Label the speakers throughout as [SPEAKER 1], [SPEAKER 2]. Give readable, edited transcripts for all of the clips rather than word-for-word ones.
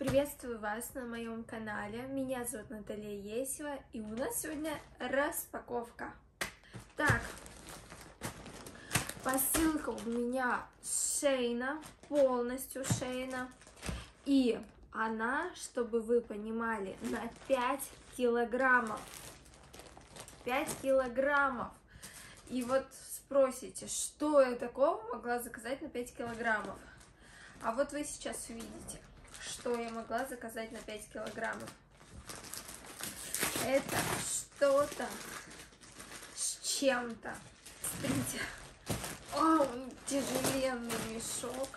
[SPEAKER 1] Приветствую вас на моем канале. Меня зовут Наталья Есева, и у нас сегодня распаковка. Так, посылка у меня Шейна, полностью Шейна, и она, чтобы вы понимали, на 5 килограммов. 5 килограммов. И вот спросите, что я такого могла заказать на 5 килограммов? А вот вы сейчас увидите, что я могла заказать на 5 килограммов. Это что-то с чем-то. Смотрите. О, тяжеленный мешок.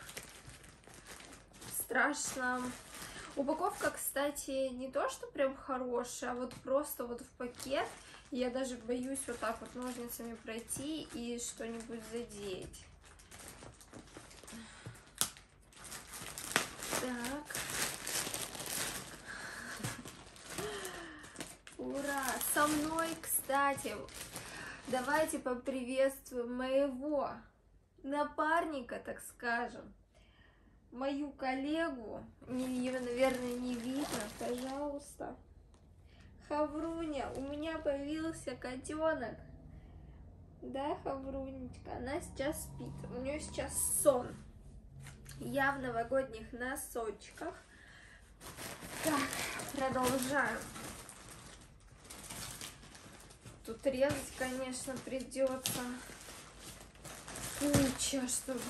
[SPEAKER 1] Страшно. Упаковка, кстати, не то, что прям хорошая, а вот просто вот в пакет. Я даже боюсь вот так вот ножницами пройти и что-нибудь задеть. Так. Ура! Со мной, кстати, давайте поприветствуем моего напарника, так скажем, мою коллегу. Ее, наверное, не видно. Пожалуйста. Хавруня, у меня появился котенок. Да, Хаврунечка? Она сейчас спит. У нее сейчас сон. Я в новогодних носочках. Так, продолжаем. Тут резать, конечно, придется куча, чтобы...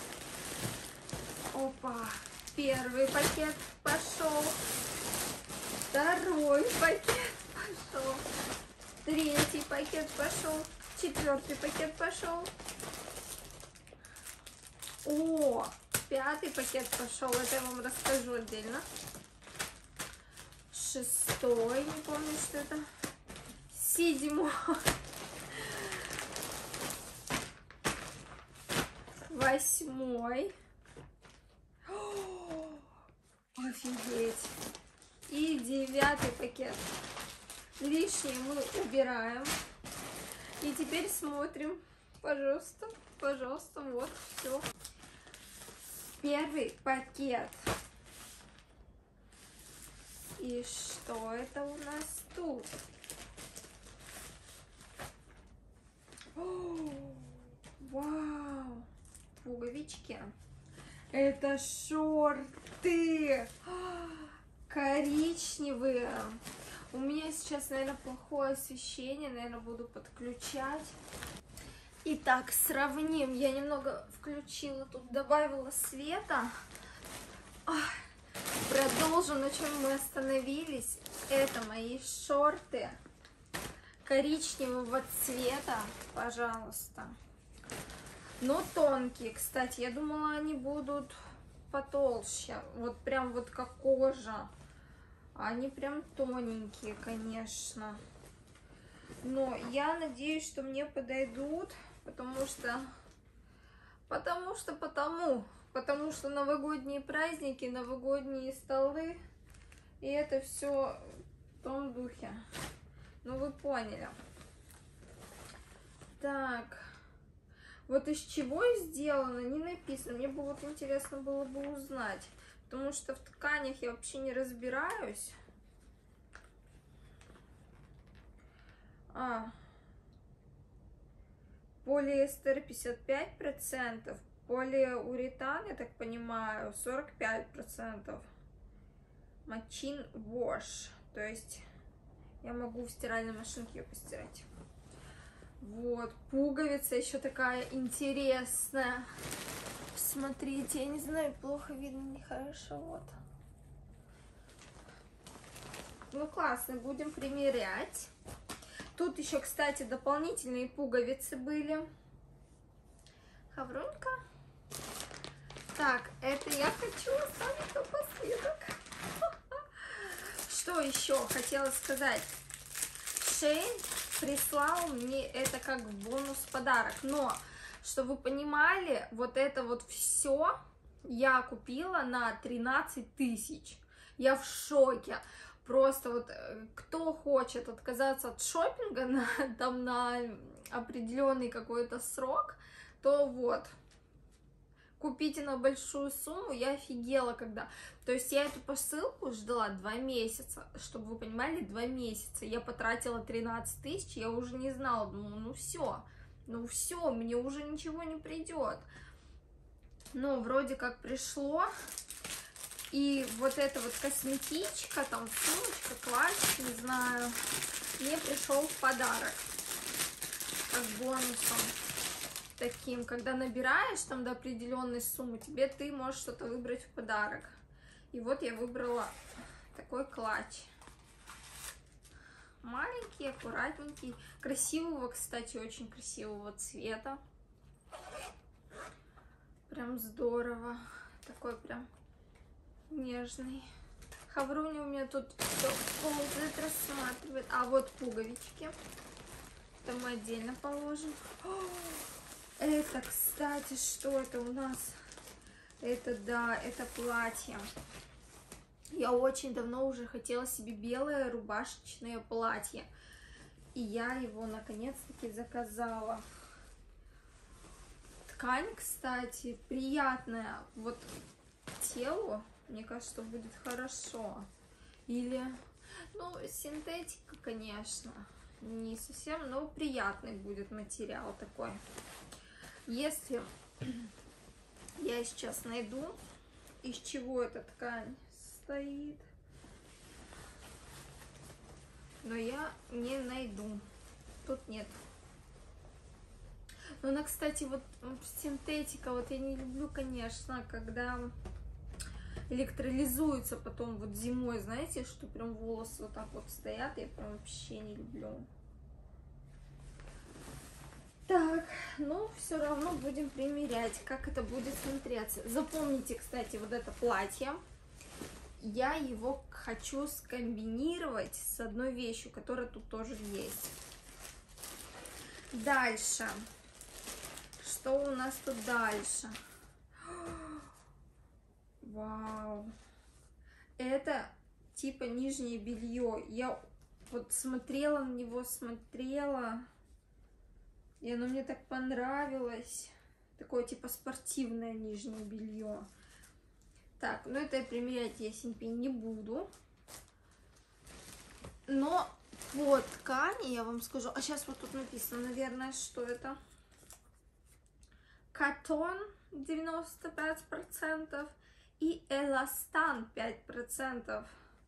[SPEAKER 1] Опа! Первый пакет пошел. Второй пакет пошел. Третий пакет пошел. Четвертый пакет пошел. О! Пятый пакет пошел, это я вам расскажу отдельно. Шестой, не помню, что это. Седьмой. Восьмой. О, офигеть. И девятый пакет. Лишнее мы убираем. И теперь смотрим. Пожалуйста, пожалуйста, вот, все. Первый пакет. И что это у нас тут? О, вау! Пуговички. Это шорты. Коричневые. У меня сейчас, наверное, плохое освещение. Наверное, буду подключать. Итак, сравним. Я немного включила, тут добавила света. Продолжим, на чем мы остановились. Это мои шорты коричневого цвета, пожалуйста. Но тонкие, кстати. Я думала, они будут потолще. Вот прям вот как кожа. Они прям тоненькие, конечно. Но я надеюсь, что мне подойдут. Потому что новогодние праздники, новогодние столы, и это все в том духе. Ну, вы поняли. Так, вот из чего сделано, не написано. Мне бы вот интересно было бы узнать, потому что в тканях я вообще не разбираюсь. Полиэстер 55%, полиуретан, я так понимаю, 45%. Machine wash, то есть я могу в стиральной машинке ее постирать. Вот, пуговица еще такая интересная. Смотрите, я не знаю, плохо видно, нехорошо, вот. Ну, классно, будем примерять. Тут еще, кстати, дополнительные пуговицы были. Хаврунька. Так, это я хочу оставить напоследок. Что еще хотела сказать? Шейн прислал мне это как бонус-подарок. Но, чтобы вы понимали, вот это вот все я купила на 13 тысяч. Я в шоке. Просто вот кто хочет отказаться от шопинга на определенный какой-то срок, то вот, купите на большую сумму, я офигела когда. То есть я эту посылку ждала 2 месяца, чтобы вы понимали, 2 месяца. Я потратила 13 тысяч, я уже не знала, думаю, ну все, мне уже ничего не придет. Но вроде как пришло. И вот эта вот косметичка, там сумочка, клатч, не знаю, мне пришел в подарок. Как бонусом. Таким, когда набираешь там до определенной суммы, ты можешь что-то выбрать в подарок. И вот я выбрала такой клатч. Маленький, аккуратненький, красивого, кстати, очень красивого цвета. Прям здорово. Такой прям нежный. Хавруня у меня тут все ползает, рассматривает. А вот пуговички. Это мы отдельно положим. Это, кстати, что это у нас? Это, да, это платье. Я очень давно уже хотела себе белое рубашечное платье. И я его наконец-таки заказала. Ткань, кстати, приятная. Вот телу, мне кажется, что будет хорошо. Или, ну, синтетика, конечно. Не совсем, но приятный будет материал такой. Если я сейчас найду, из чего эта ткань стоит, но я не найду. Тут нет. Но она, кстати, вот синтетика, вот я не люблю, конечно, когда электролизуется потом вот зимой, знаете, что прям волосы вот так вот стоят, я прям вообще не люблю. Так, но все равно будем примерять, как это будет смотреться. Запомните, кстати, вот это платье. Я его хочу скомбинировать с одной вещью, которая тут тоже есть. Дальше. Что у нас тут дальше? Вау. Это типа нижнее белье. Я вот смотрела на него, и оно мне так понравилось. Такое типа спортивное нижнее белье. Так, ну это я примерять ясень-пень не буду. Но по ткани я вам скажу. А сейчас вот тут написано, наверное, что это. Катон 95% и эластан 5%.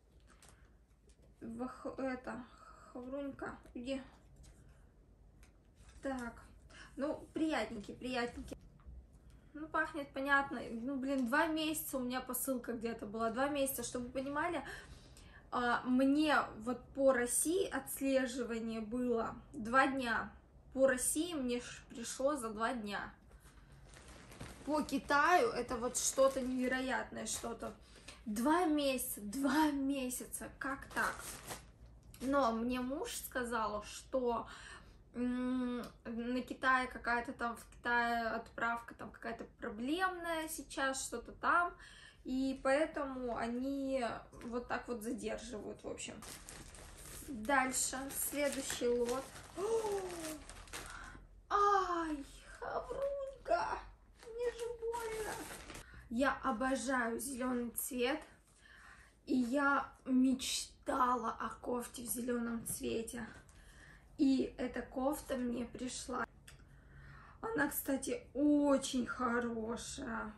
[SPEAKER 1] Это, Хаврунька, где? Так, ну, приятненький. Ну, пахнет, понятно. Ну, блин, 2 месяца у меня посылка где-то была. 2 месяца, чтобы вы понимали, мне вот по России отслеживание было 2 дня. По России мне пришло за 2 дня. По Китаю это вот что-то невероятное, что-то. 2 месяца, как так? Но мне муж сказал, что на Китае какая-то там, в Китае отправка там какая-то проблемная сейчас, что-то там, и поэтому они вот так вот задерживают, в общем. Дальше, следующий лот. Ай, Хаврунька, мне же больно. Я обожаю зеленый цвет, и я мечтала о кофте в зеленом цвете. И эта кофта мне пришла. Она, кстати, очень хорошая.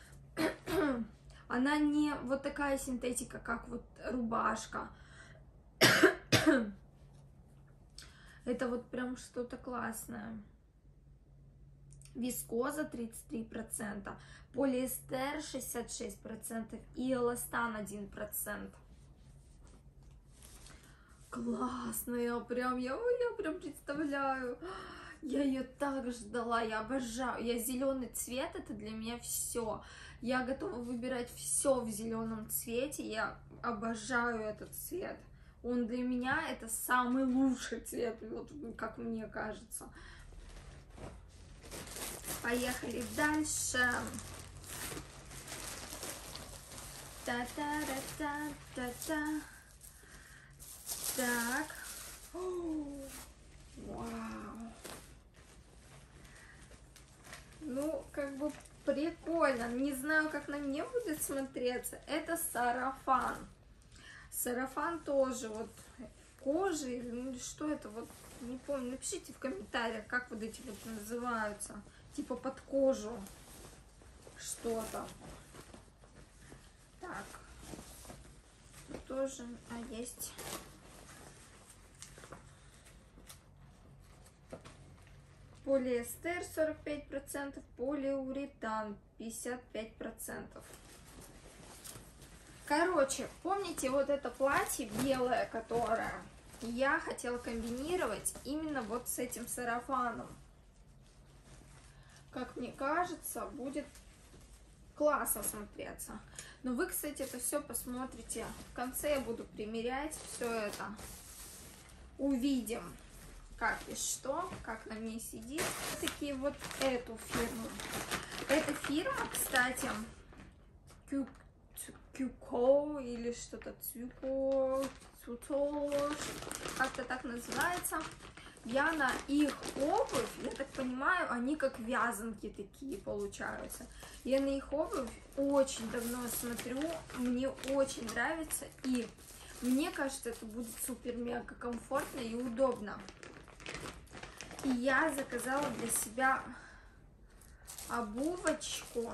[SPEAKER 1] Она не вот такая синтетика, как вот рубашка. Это вот прям что-то классное. Вискоза 33%, полиэстер 66% и эластан 1%. Классно, я прям представляю. Я ее так ждала, я обожаю. Я зеленый цвет, это для меня все. Я готова выбирать все в зеленом цвете. Я обожаю этот цвет. Он для меня это самый лучший цвет, вот как мне кажется. Поехали дальше. Та-та-та-та-та-та. Так. Вау. Ну, как бы Прикольно. Не знаю, как на мне будет смотреться. Это сарафан. Сарафан тоже вот кожи, или что это, вот не помню. Напишите в комментариях, как вот эти вот называются. Типа под кожу что-то. Так. Тоже, есть. Полиэстер 45%, полиуретан 55%. Короче, помните вот это платье белое, которое я хотела комбинировать именно вот с этим сарафаном. Как мне кажется, будет классно смотреться. Но вы, кстати, это все посмотрите. В конце я буду примерять все это. Увидим, как и что, как на мне сидит. Такие вот эту фирму. Эта фирма, кстати, Кюко или что-то Цюко, как-то так называется. Я на их обувь, я так понимаю, они как вязанки такие получаются. Я на их обувь очень давно смотрю, мне очень нравится, и мне кажется, это будет супер-мега комфортно и удобно. И я заказала для себя обувочку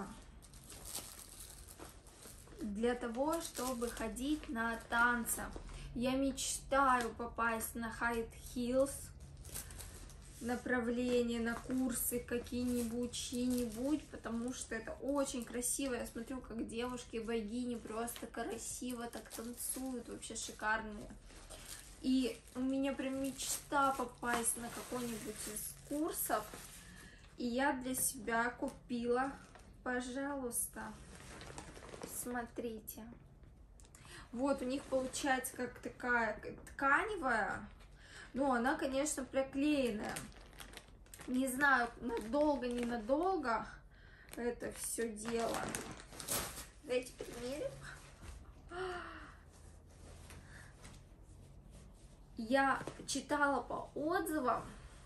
[SPEAKER 1] для того, чтобы ходить на танцы. Я мечтаю попасть на High Heels направление, на курсы какие-нибудь, чьи-нибудь, потому что это очень красиво. Я смотрю, как девушки-богини просто красиво так танцуют, вообще шикарные. И у меня прям мечта попасть на какой-нибудь из курсов. И я для себя купила, пожалуйста, смотрите. Вот у них получается как такая тканевая, но она, конечно, проклеенная. Не знаю, надолго, ненадолго это все дело. Давайте примерим. Я читала по отзывам,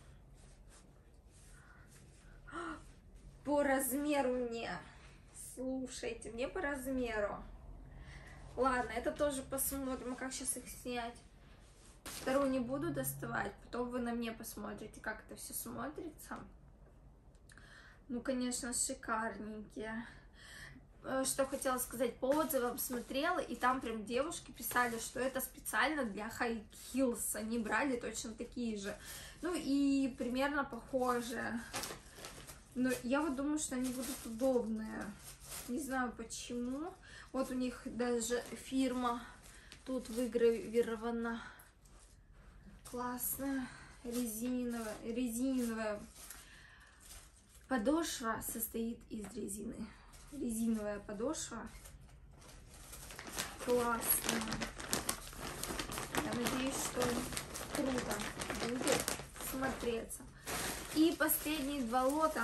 [SPEAKER 1] по размеру мне. Слушайте, мне по размеру. Ладно, это тоже посмотрим, как сейчас их снять. Вторую не буду доставать, потом вы на мне посмотрите, как это все смотрится. Ну, конечно, шикарненькие. Что хотела сказать, по отзывам смотрела, и там прям девушки писали, что это специально для High Heels. Они брали точно такие же. Ну, и примерно похожие. Но я вот думаю, что они будут удобные. Не знаю почему. Вот у них даже фирма тут выгравирована. Классная. Резиновая. Подошва состоит из резины. Резиновая подошва. Классно. Я надеюсь, что круто будет смотреться. И последние два лота.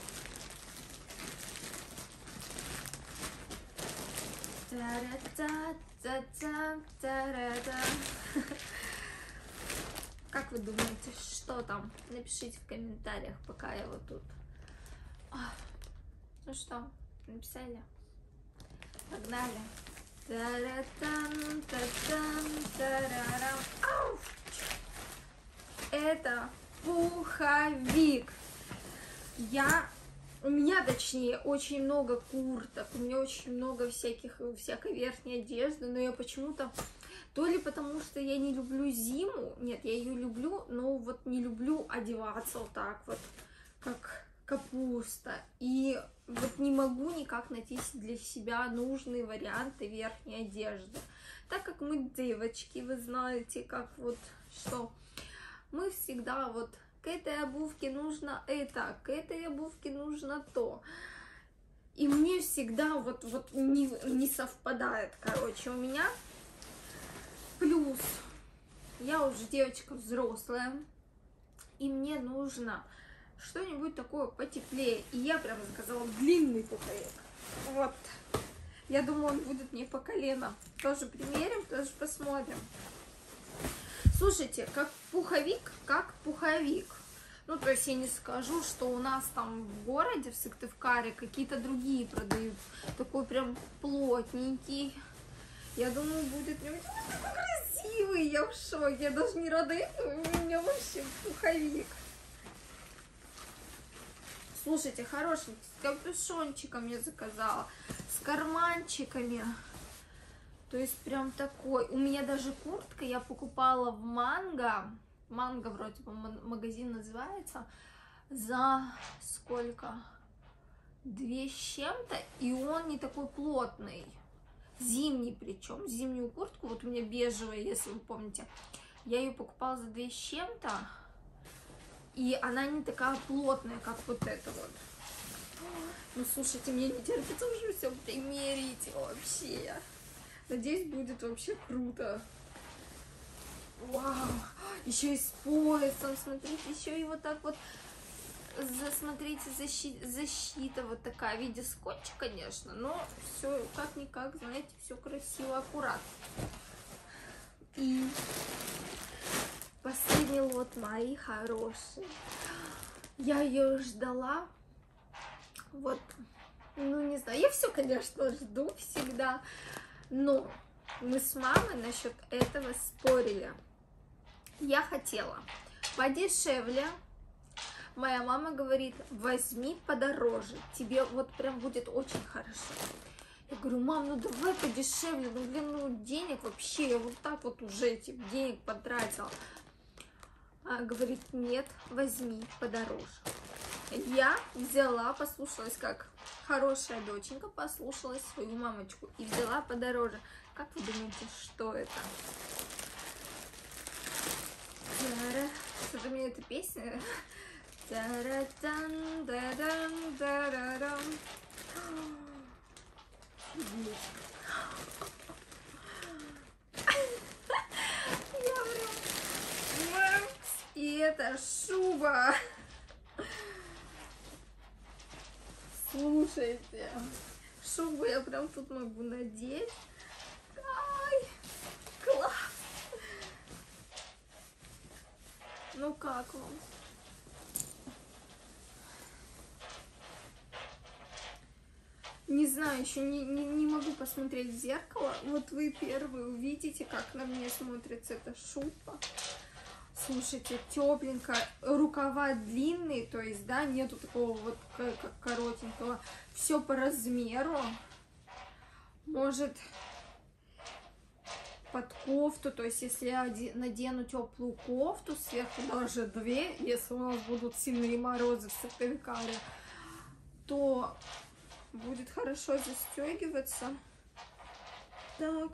[SPEAKER 1] Как вы думаете, что там? Напишите в комментариях, пока я вот тут. Ну что, написали? Погнали. Это пуховик. У меня, точнее, очень много курток, у меня очень много всякой верхней одежды, но я почему-то, то ли потому что я не люблю зиму, нет, я ее люблю, но вот не люблю одеваться вот так вот, как капуста, и вот не могу никак найти для себя нужные варианты верхней одежды, так как мы девочки, вы знаете, как вот что, мы всегда вот к этой обувке нужно это, к этой обувке нужно то. И мне всегда вот не совпадает, короче, у меня. Плюс я уже девочка взрослая, и мне нужно что-нибудь такое потеплее. И я прям заказала длинный пуховик. Вот. Я думаю, он будет мне по колено. Тоже примерим, тоже посмотрим. Слушайте, как пуховик, Ну, то есть я не скажу, что у нас там в городе, в Сыктывкаре, какие-то другие продают. Такой прям плотненький. Я думаю, будет прям такой красивый. Я в шоке. Я даже не рада этому. У меня вообще пуховик. Слушайте, хороший, с капюшончиком я заказала. С карманчиками. То есть прям такой. У меня даже куртка я покупала в Манго. Манго вроде бы магазин называется. За сколько? 2 с чем-то. И он не такой плотный. Зимний причем. Зимнюю куртку. Вот у меня бежевая, если вы помните. Я ее покупала за 2 с чем-то. И она не такая плотная, как вот эта вот. Ну, слушайте, мне не терпится уже все примерить вообще. Надеюсь, будет вообще круто. Вау! Еще и с поясом, смотрите, еще и вот так вот, смотрите, защита вот такая, в виде скотча, конечно, но все как-никак, знаете, все красиво, аккуратно. И последний лот, мои хорошие. Я ее ждала, вот, ну не знаю, я все, конечно, жду всегда, но мы с мамой насчет этого спорили. Я хотела подешевле. Моя мама говорит, возьми подороже, тебе вот прям будет очень хорошо. Я говорю, мам, ну давай подешевле, ну блин, ну денег вообще, я вот так вот уже этих денег потратила. Она говорит, нет, возьми подороже. Я взяла, послушалась, как хорошая доченька, послушалась свою мамочку и взяла подороже. Как вы думаете, что это? Что-то мне эта песня. Я прям... И это шуба. Слушайте, шубу я прям тут могу надеть. Ай, класс. Ну как вам? Не знаю, еще не могу посмотреть в зеркало. Вот вы первые увидите, как на мне смотрится эта шуба. Слушайте, тепленькая, рукава длинные, то есть, да, нету такого вот как коротенького. Все по размеру. Может под кофту, то есть если я надену теплую кофту, сверху даже 2, если у нас будут сильные морозы в Сыктывкаре, то будет хорошо застегиваться. Так.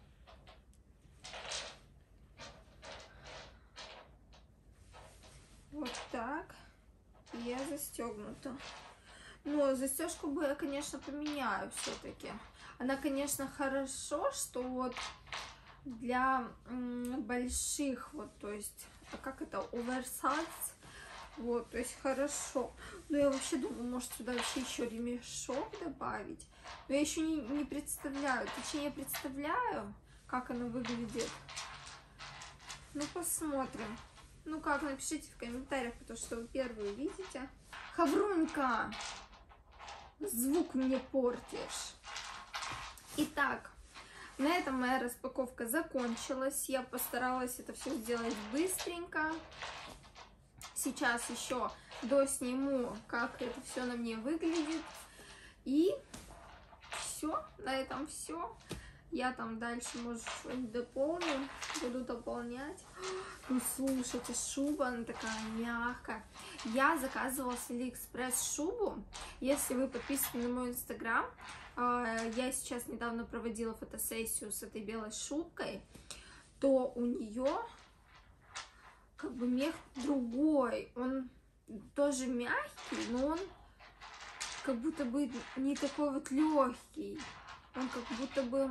[SPEAKER 1] Вот так. Я застегнута. Но застежку бы я, конечно, поменяю все-таки. Она, конечно, хорошо, что вот для больших, вот, то есть, как это, оверсайз, вот, то есть хорошо. Но я вообще думаю, может сюда вообще еще ремешок добавить. Но я еще не представляю, точнее, я представляю, как она выглядит. Ну, посмотрим. Ну как, напишите в комментариях, потому что вы первые видите. Хаврунька, звук мне портишь. Итак, на этом моя распаковка закончилась. Я постаралась это все сделать быстренько. Сейчас еще досниму, как это все на мне выглядит. И все, на этом все. Я там дальше, может, что-нибудь дополню, буду дополнять. Ну, слушайте, шуба, она такая мягкая. Я заказывала с Алиэкспресс шубу. Если вы подписаны на мой инстаграм, я сейчас недавно проводила фотосессию с этой белой шубкой, то у нее как бы мех другой. Он тоже мягкий, но он как будто бы не такой вот легкий. Он как будто бы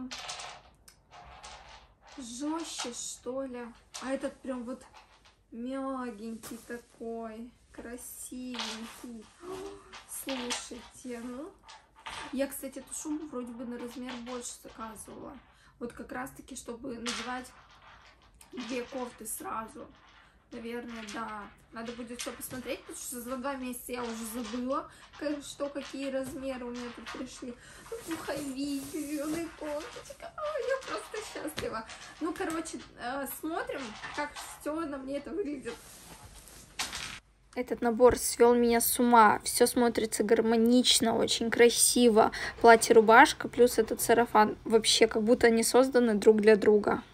[SPEAKER 1] жестче, что ли. А этот прям вот мягенький такой, красивенький. Слушайте, ну. Я, кстати, эту шубу вроде бы на размер больше заказывала. Вот как раз таки, чтобы надевать 2 кофты сразу. Наверное, да. Надо будет все посмотреть, потому что за 2 месяца я уже забыла, что какие размеры у меня тут пришли. Пуховик, зеленый кофточек. Я просто счастлива. Ну, короче, смотрим, как все на мне это выглядит. Этот набор свел меня с ума. Все смотрится гармонично, очень красиво. Платье-рубашка плюс этот сарафан. Вообще, как будто они созданы друг для друга.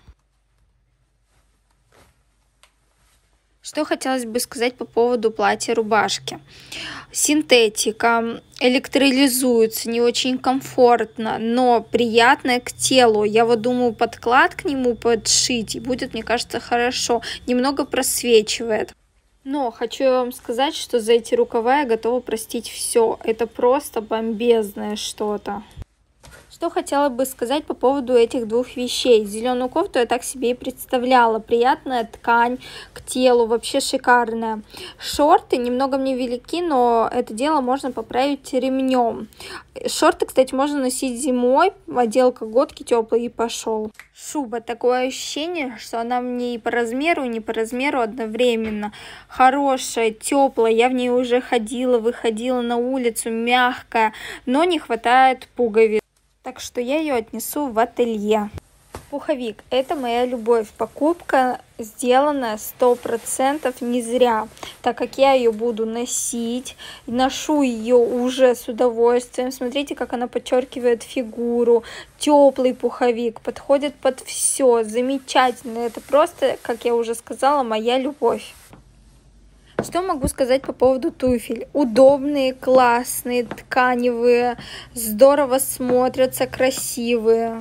[SPEAKER 1] Что хотелось бы сказать по поводу платья-рубашки. Синтетика, электролизуется, не очень комфортно, но приятное к телу. Я вот думаю, подклад к нему подшить, и будет, мне кажется, хорошо. Немного просвечивает. Но хочу я вам сказать, что за эти рукава я готова простить все. Это просто бомбезное что-то. Что хотела бы сказать по поводу этих двух вещей. Зеленую кофту я так себе и представляла. Приятная ткань к телу, вообще шикарная. Шорты немного мне велики, но это дело можно поправить ремнем. Шорты, кстати, можно носить зимой. Одел колготки теплые и пошел. Шуба. Такое ощущение, что она мне и по размеру, и не по размеру одновременно. Хорошая, теплая. Я в ней уже ходила, выходила на улицу. Мягкая, но не хватает пуговиц. Так что я ее отнесу в ателье. Пуховик. Это моя любовь. Покупка сделана 100% не зря, так как я ее буду носить. Ношу ее уже с удовольствием. Смотрите, как она подчеркивает фигуру. Теплый пуховик. Подходит под все. Замечательно. Это просто, как я уже сказала, моя любовь. Что могу сказать по поводу туфель? Удобные, классные, тканевые, здорово смотрятся, красивые.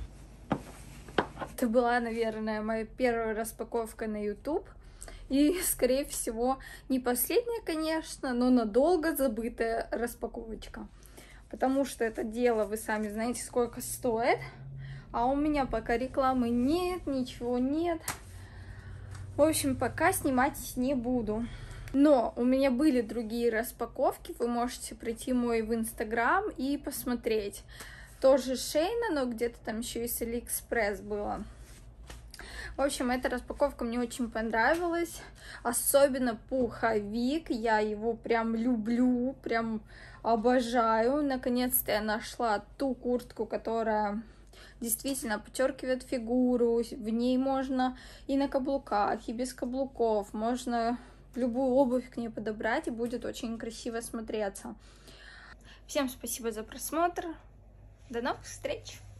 [SPEAKER 1] Это была, наверное, моя первая распаковка на YouTube. И, скорее всего, не последняя, конечно, но надолго забытая распаковочка. Потому что это дело, вы сами знаете, сколько стоит. А у меня пока рекламы нет, ничего нет. В общем, пока снимать не буду. Но у меня были другие распаковки. Вы можете прийти мой в Инстаграм и посмотреть. Тоже Шейна, но где-то там еще и с Алиэкспресс было. В общем, эта распаковка мне очень понравилась. Особенно пуховик. Я его прям люблю, прям обожаю. Наконец-то я нашла ту куртку, которая действительно подчеркивает фигуру. В ней можно и на каблуках, и без каблуков. Можно любую обувь к ней подобрать, и будет очень красиво смотреться. Всем спасибо за просмотр. До новых встреч!